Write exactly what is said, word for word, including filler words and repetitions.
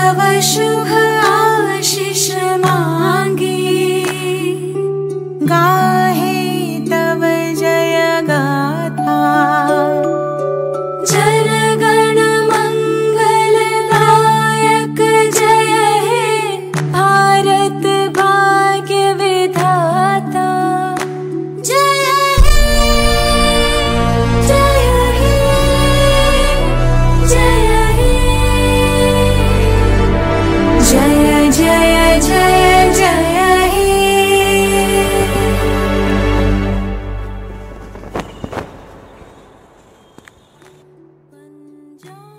तव शुभ आशीष मांगी, गाहे तव जय गाथा। जनगण मंगलदायक जय हे भारत भाग्य विधाता। जय हे जय हे जय हे जय जय जय जय हे। पंजाब